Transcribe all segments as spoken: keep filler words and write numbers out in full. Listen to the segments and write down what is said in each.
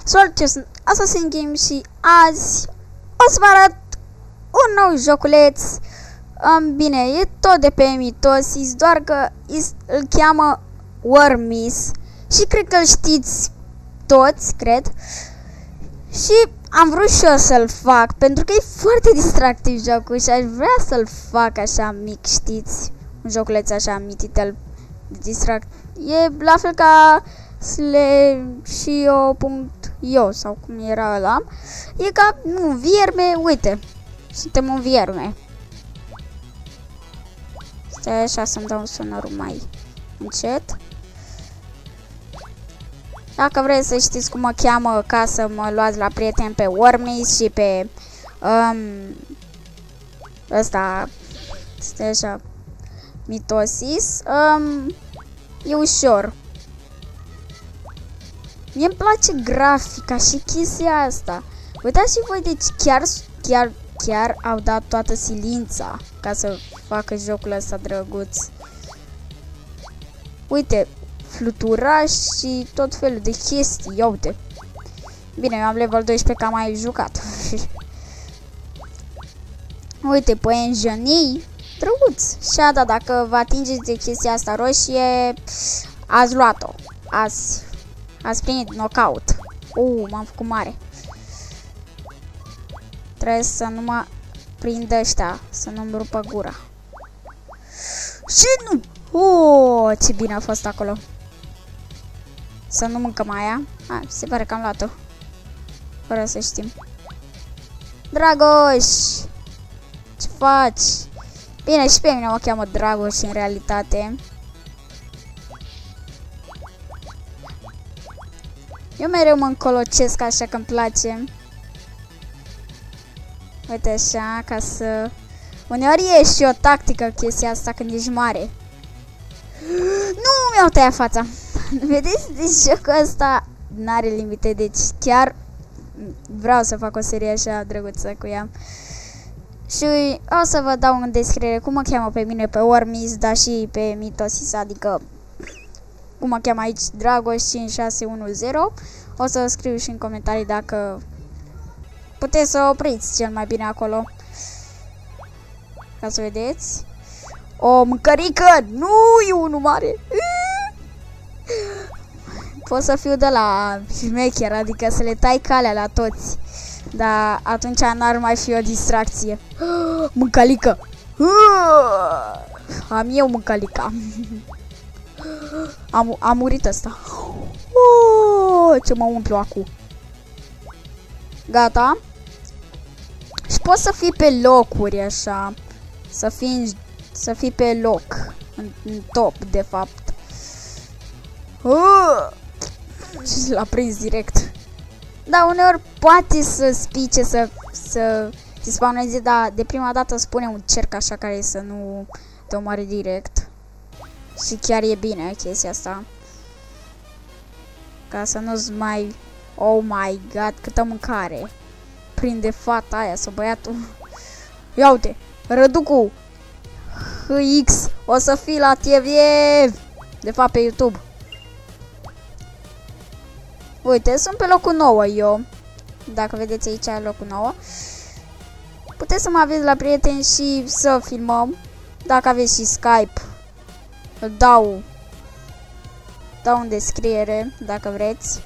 Salut, eu sunt Assassin Game și azi o să vă arăt un nou joculeț. Um, bine, e tot de pe Mitosis, doar că îl cheamă Wormis și cred că îl știți toți, cred. Și am vrut și eu să-l fac, pentru că e foarte distractiv jocul și aș vrea să-l fac așa mic, știți? Un joculeț așa mititel, distract. E la fel ca sle și eu punct io sau cum era ăla. E ca, nu, vierme, uite. Suntem un vierme. Stai așa să-mi dau sonorul mai încet. Dacă vreți să știți cum mă cheamă ca să mă luați la prieten pe Wormis și pe um, ăsta, stai așa, Mitosis, um, e ușor. Mie îmi place grafica și chestia asta. Uitați și voi, deci chiar, chiar, chiar au dat toată silința ca să facă jocul ăsta drăguț. Uite, fluturaș și tot felul de chestii, ia uite. Bine, eu am level doisprezece că am mai jucat. Uite, păienjenii, drăguț. Și da, dacă vă atingeți de chestia asta roșie, ați luat-o. Ați, ați primit knockout. Uh, m-am făcut mare. Trebuie să nu mă prindă ăștia, să nu-mi rupă gura. Și nu! Oh, ce bine a fost acolo. Să nu mâncăm aia. Ah, se pare că am luat-o. Fără să știm. Dragoș! Ce faci? Bine, și pe mine mă cheamă Dragoș în realitate. Eu mereu mă încolocesc așa că îmi place. Uite așa, ca să... Uneori e și o tactică chestia asta când ești mare. Nu, mi-au tăiat fața. Vedeți? Deci jocul ăsta n-are limite, deci chiar vreau să fac o serie așa drăguță cu ea. Și o să vă dau în descriere cum mă cheamă pe mine pe Wormis, dar și pe Mitosis, adică cum mă cheamă aici, Dragoș cinci șase unu zero. O să scriu și în comentarii dacă puteți să opriți cel mai bine acolo. Ca să vedeți. O mâncărică! Nu, e unul mare! Pot să fiu de la șmecher, adică să le tai calea la toți. Dar atunci n-ar mai fi o distracție. Mâncălică! Am eu mâncălica. Am, am murit ăsta. Oh, ce mă umplu acum. Gata. Și poți să fii pe locuri așa. Să fii, să fii pe loc. În, în top, de fapt. Uh! Și l-a prins direct. Da, uneori poate să spice, să, să ți spawneze, dar de prima dată spune un cerc așa care să nu te omoare direct. Și chiar e bine chestia asta. Ca să nu-ți mai... Oh my god, câtă mâncare. Prinde fata aia sau băiatul. Ia uite, Răducu H X o să fii la T V. De fapt pe YouTube. Uite, sunt pe locul nouă eu. Dacă vedeți aici locul nouă. Puteți să mă aveți la prieteni și să filmăm. Dacă aveți și Skype, îl dau Dau în descriere dacă vreți.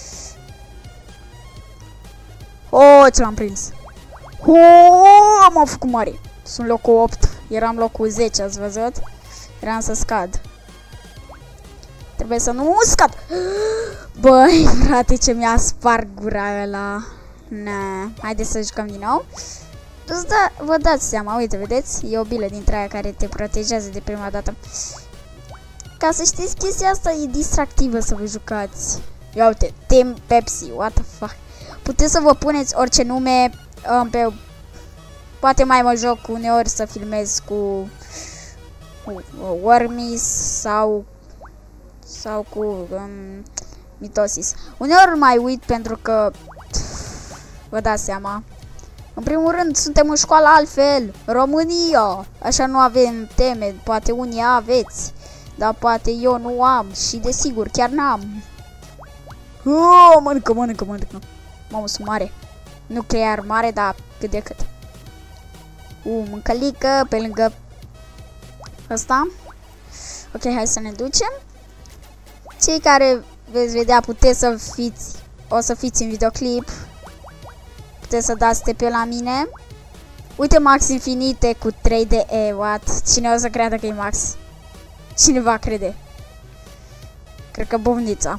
Oh, ce l-am prins. Oh, m-am făcut mare. Sunt locul opt. Eram locul zece, ați văzut? Eram să scad. Trebuie să nu scad. Băi, frate, ce mi-a spart gura ăla. Na, haideți să jucăm din nou. Da, vă dați seama, uite, vedeți? E o bilă dintre aia care te protejează de prima dată. Ca să știți, chestia asta e distractivă să vă jucați. Ia uite, Team Pepsi, what the fuck. Puteți să vă puneți orice nume um, pe... Poate mai mă joc uneori să filmez cu, cu Wormis sau sau cu um, Mitosis. Uneori mai uit pentru că vă dați seama. În primul rând, suntem în școală altfel, România. Așa nu avem teme, poate unii aveți, dar poate eu nu am și desigur chiar n-am. Oh, mănâncă, mănâncă, mănâncă. Mamă, sunt mare. Nu chiar mare, dar cât de cât. Uh, mâncălică pe lângă ăsta. Ok, hai să ne ducem. Cei care veți vedea, puteți să fiți, o să fiți în videoclip. Puteți să dați T P la mine. Uite, Max Infinite cu trei D E, what? Cine o să creadă că e Max? Cine va crede? Cred că Bovnița.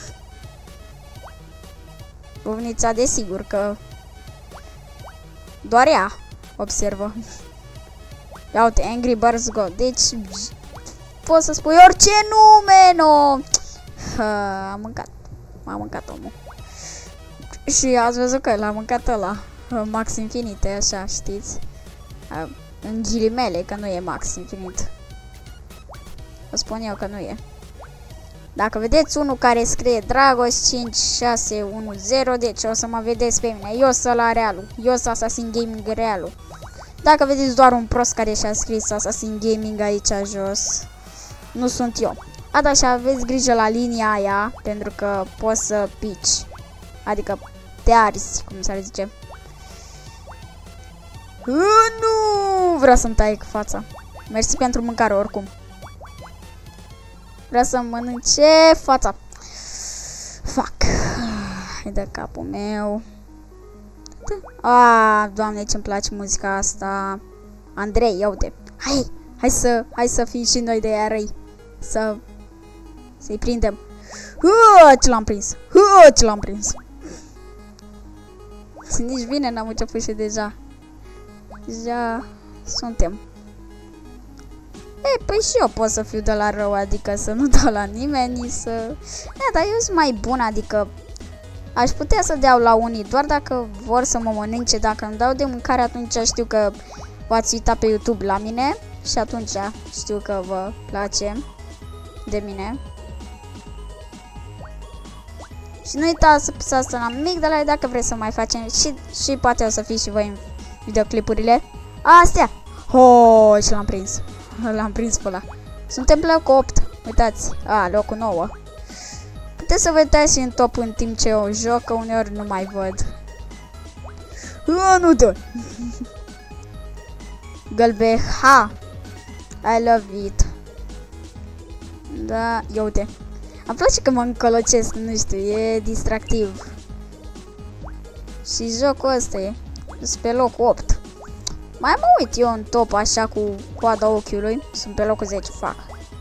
Bovnița, desigur că doar ea observă. Ia uite, Angry Birds Go. Deci poți să spui orice nume, no. Am mâncat. M-a mâncat omul. Și ați văzut că l-a mâncat ăla. Max Infinite, așa, știți? În ghilimele, că nu e Max Infinite. Vă spun eu că nu e. Dacă vedeți unul care scrie Dragos cinci șase unu zero, deci o să mă vedeți pe mine. Eu sunt la realul. Eu sunt Assassin Gaming realul. Dacă vedeți doar un prost care și-a scris Assassin Gaming aici jos, nu sunt eu. A, da, și aveți grijă la linia aia, pentru că poți să pici. Adică te arzi, cum s-ar zice. Nu! Vreau să-mi tai fața. Mersi pentru mâncare oricum. Vreau să-mi mănânce fața. Fuck. Hai de capul meu. Ah, Doamne, ce-mi place muzica asta. Andrei, ia uite. Hai, hai să, hai să fim și noi de ea răi. Să, să-i prindem. Uuu, ce l-am prins. Uuu, ce l-am prins. Nici bine n-am început și deja. Deja suntem. E, păi și eu pot să fiu de la rău, adică să nu dau la nimeni, să... E, dar eu sunt mai bun, adică aș putea să dau la unii, doar dacă vor să mă mănânce. Dacă îmi dau de mâncare, atunci știu că v-ați uitat pe YouTube la mine și atunci știu că vă place de mine. Și nu uitați să apăsați la mic de la dacă vreți să mai facem și, și poate o să fiți și voi în videoclipurile astea. Oh, și l-am prins. L-am prins pe ăla. Suntem pe locul opt. Uitați. A, locul nouă. Puteți să vă uitați în top în timp ce eu joc, că uneori nu mai văd. A, nu dă. Gălbeha. I love it. Da, ia uite. Îmi place că mă încolocesc, nu știu, e distractiv. Și jocul ăsta e. Sunt pe locul opt. Mai mă uit eu în top așa cu coada ochiului. Sunt pe locul zece, fac.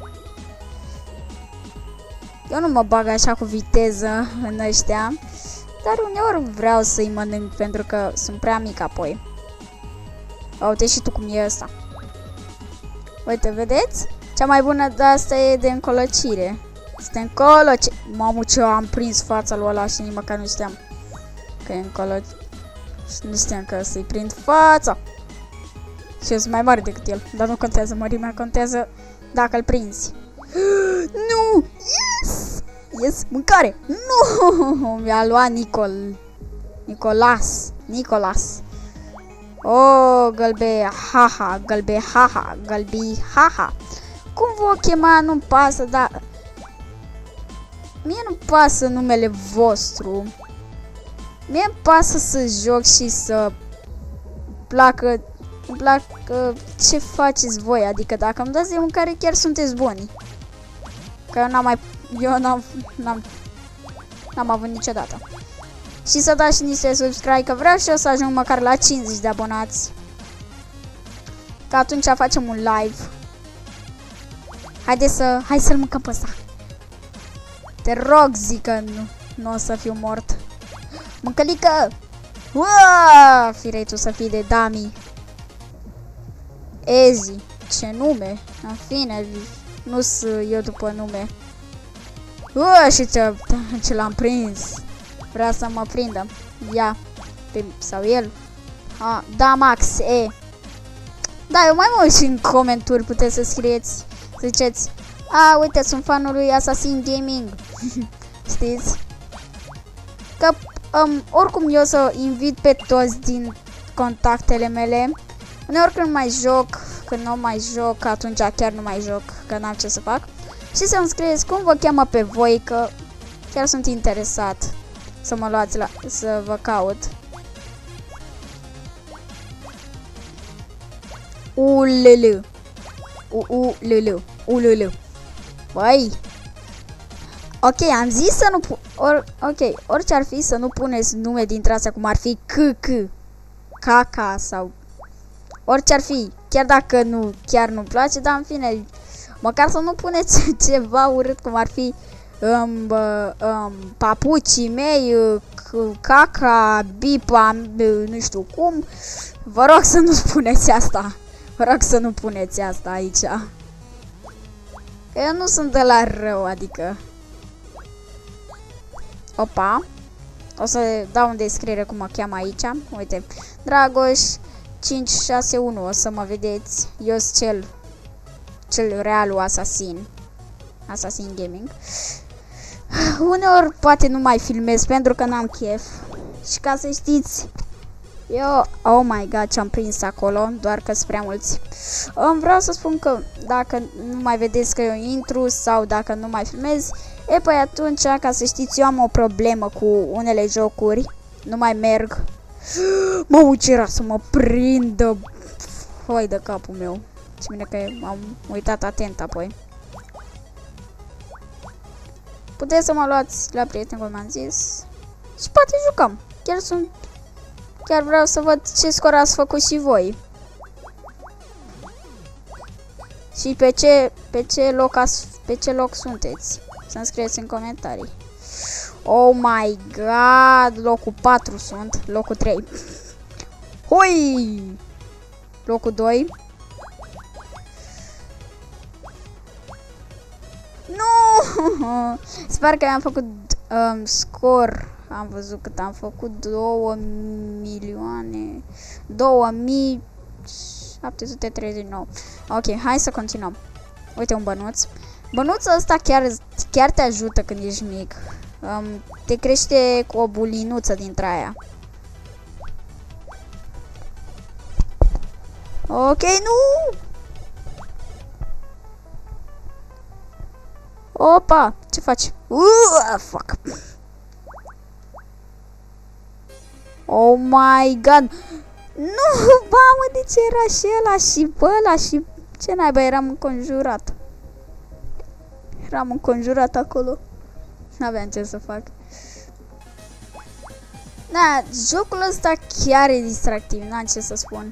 Eu nu mă bag așa cu viteză în ăștia, dar uneori vreau să-i mănânc pentru că sunt prea mic apoi. Uite și tu cum e ăsta. Uite, vedeți? Cea mai bună de asta e de încolocire. Este încoloce. Mamă, ce am prins fața lui ăla și nici măcar nu știam că e încoloce. Nu știam că să-i prind fața. Și eu sunt mai mare decât el, dar nu contează mărimea, contează dacă îl prinzi. Nu! Yes! Yes! Mâncare! Nu! Mi-a luat Nicol. Nicolas. Nicolas. Oh, gălbe, haha, gălbe, haha, gălbi, haha. Cum vă chema, nu-mi pasă, dar... Mie nu-mi pasă numele vostru. Mie-mi pasă să joc și să placă... Îmi plac uh, ce faceți voi, adică dacă îmi dați de mâncare chiar sunteți buni. Că eu n-am mai... Eu n-am... N-am... N-am avut niciodată. Și să dați și niște subscribe, că vreau și eu să ajung măcar la cincizeci de abonați. Că atunci facem un live. Haide să... Hai să-l mâncăm pe ăsta. Te rog, zic că nu, nu o să fiu mort. Mâncălică! Uaaaa! Firei tu să fii de dummy. Ezi, ce nume? În fine, nu sunt eu după nume. Uaa, și ce, ce l-am prins. Vrea să mă prindă. Ia. Pe, sau el. A, da, Max, e. Da, eu mai mă uit și în comentarii puteți să scrieți. Să ziceți, a, uite, sunt fanul lui Assassin Gaming. Știți? Că, um, oricum eu să invit pe toți din contactele mele. Uneori când mai joc, când nu mai joc, atunci chiar nu mai joc, că n-am ce să fac. Și să-mi scrieți cum vă cheamă pe voi, că Chiar sunt interesat să mă luați la... să vă caut. Ululu. Ululu. Ululu. Băi. Ok, am zis să nu pu... Or... Ok, orice ar fi să nu puneți nume dintre astea cum ar fi C C. Caca sau... Orice ar fi. Chiar dacă nu, chiar nu-mi place, dar în fine... Măcar să nu puneți ceva urât cum ar fi... Um, um, papucii mei, caca, bipa, nu știu cum. Vă rog să nu spuneți asta. Vă rog să nu puneți asta aici. Că eu nu sunt de la rău, adică. Opa. O să dau în descriere cum mă cheamă aici. Uite, Dragoș cinci șase unu, o să mă vedeți. Eu sunt cel, cel realul asasin. Assassin Gaming. Uneori poate nu mai filmez pentru că n-am chef. Și ca să știți, eu, oh my god, ce-am prins acolo, doar că sunt prea mulți. Îmi vreau să spun că dacă nu mai vedeți că eu intru sau dacă nu mai filmez, e păi atunci, ca să știți, eu am o problemă cu unele jocuri. Nu mai merg. Mă ucira să mă prindă. Foi de capul meu. Și bine că am uitat atent apoi. Puteți să mă luați la prieten, cum am zis. Și poate jucăm. Chiar sunt... Chiar vreau să văd ce scor ați făcut și voi. Și pe ce, pe ce loc ați, pe ce loc sunteți. Să-mi scrieți în comentarii. Oh my god, locul patru sunt, locul trei. Hui! Locul doi. Nu! Sper că am făcut um, scor. Am văzut cât am făcut. două milioane. două mii șapte sute treizeci și nouă. Ok, hai să continuăm. Uite un bănuț. Bănuțul ăsta chiar, chiar te ajută când ești mic. Um, te crește cu o bulinuță dintre aia. Ok, nu! Opa! Ce faci? Uuuu, fuck! Oh my god! Nu! Mamă, de ce era și ăla și pe ăla și... Ce naiba, eram înconjurat. Eram înconjurat acolo. N-aveam ce să fac. Da, jocul ăsta chiar e distractiv, n-am ce să spun.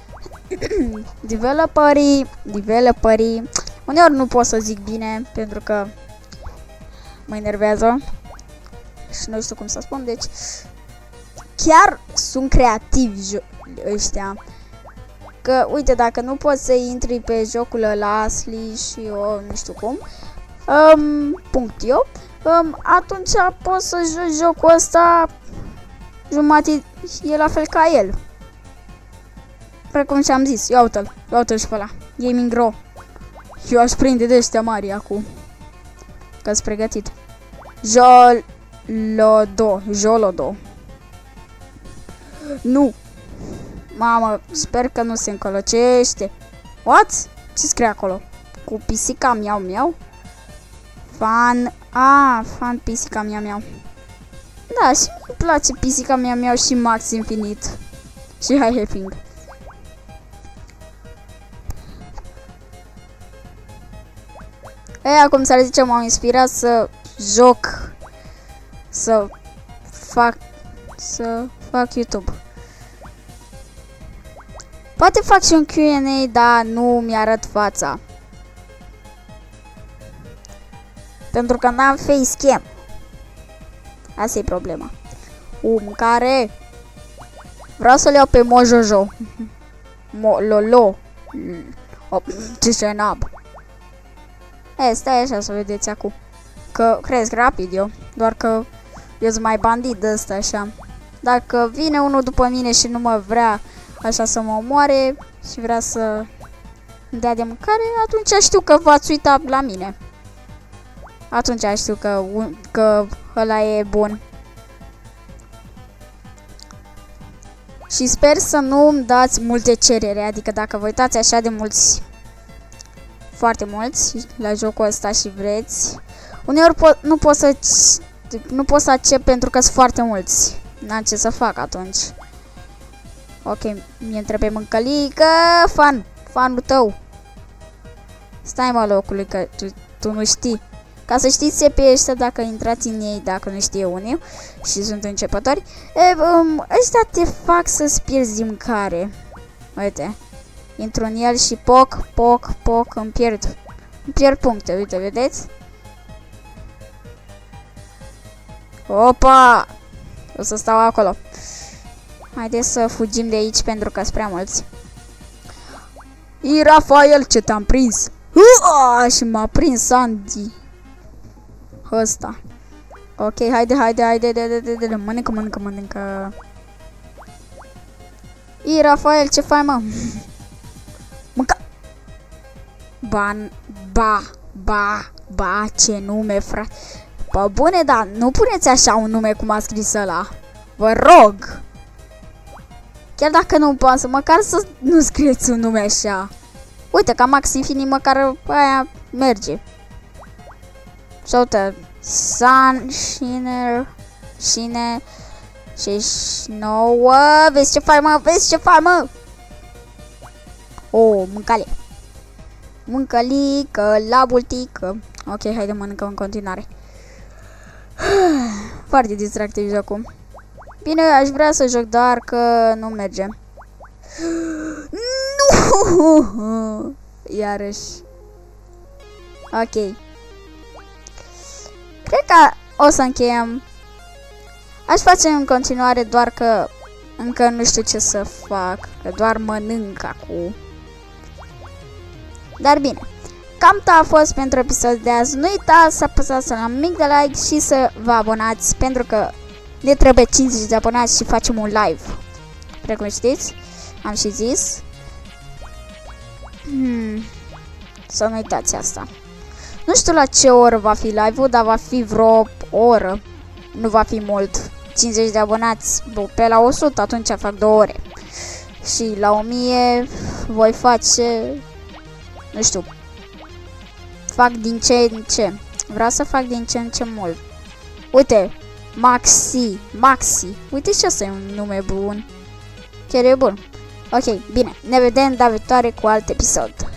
Developerii, developerii, uneori nu pot să zic bine pentru că mă enervează și nu știu cum să spun, deci chiar sunt creativi ăștia. Că, uite, dacă nu poți să intri pe jocul ăla, Asli și eu nu știu cum, um, punct eu, um, atunci poți să joci jocul ăsta jumate, e la fel ca el. Precum și-am zis, ia uite-l, ia uite-l și pe ăla, Gaming Raw. Eu aș prinde de ăștia mari acum, că-s pregătit. Jolodo, Jolodo. Nu. Mamă, sper că nu se încălăcește. What? Ce scrie acolo? Cu pisica miau miau? Fan... Ah, fan pisica miau miau. Da, și îmi place pisica miau miau și Max Infinite. Și High Helping. Ei, acum să le zicem, m-au inspirat să joc, să fac, să fac YouTube. Poate fac și un Q and A, dar nu mi-arăt fața. Pentru că n-am facecam. Asta e problema. U, mâncare. Vreau să-l iau pe Mojojo. Mo, Lolo. Oh, ce șenab. E, stai așa să vedeți acum. Că cresc rapid eu. Doar că eu sunt mai bandit de ăsta așa. Dacă vine unul după mine și nu mă vrea așa să mă omoare și vrea să dea de mâncare, atunci știu că v-ați uitat la mine. Atunci știu că, că ăla e bun. Și sper să nu îmi dați multe cerere, adică dacă vă uitați așa de mulți, foarte mulți la jocul ăsta și vreți, uneori po nu pot să Nu pot să accept pentru că sunt foarte mulți. N-am ce să fac atunci. Ok, mi-e trebuie mâncălică. Fan, fanul tău. Stai mă locului că tu, tu nu știi. Ca să știți ce pe ăștia dacă intrați în ei, dacă nu știe unii și sunt începători, e, um, ăștia te fac să-ți pierzi mâncare. Uite, intru în el și poc, poc, poc, îmi pierd, îmi pierd puncte, uite, vedeți? Opa! O să stau acolo. Haideți să fugim de aici pentru că sunt prea mulți. I Rafael, ce te-am prins! Uaa, și m-a prins Sandy. Ăsta. Ok, haide, haide, haide, de, de, de, de, de, mănâncă, mănâncă, mănâncă. I Rafael, ce faci, mă? Mânca. Ba, ba, ba, ba, ce nume, frate. Pă bune, dar nu puneți așa un nume cum a scris ăla. Vă rog. Chiar dacă nu poate, măcar să nu scrieți un nume așa. Uite, ca Max Infinite, măcar aia merge. Și uite, Sun, Shiner, Shine, și nouă, vezi ce faci, mă, vezi ce faci, mă. Oh, mâncale. Mâncălică, la bultică. Ok, haide, mănâncă în continuare. Foarte distractiv jocul. Bine, aș vrea să joc, dar că nu merge. Nu! Iarăși. Ok. Cred că o să încheiem. Aș face în continuare, doar că încă nu știu ce să fac. Că doar mănânc acum. Dar bine. Cam ta a fost pentru episodul de azi. Nu uitați să apăsați la mic de like și să vă abonați, pentru că ne trebuie cincizeci de abonați și facem un live. Precum știți, am și zis. Hmm. Să nu uitați asta. Nu știu la ce oră va fi live-ul, dar va fi vreo oră. Nu va fi mult. cincizeci de abonați, pe la o sută atunci fac două ore. Și la o mie voi face, nu știu, fac din ce în ce. Vreau să fac din ce în ce mult. Uite, Maxi, Maxi. Uite și asta e un nume bun. Chiar e bun. Ok, bine. Ne vedem data viitoare cu alt episod.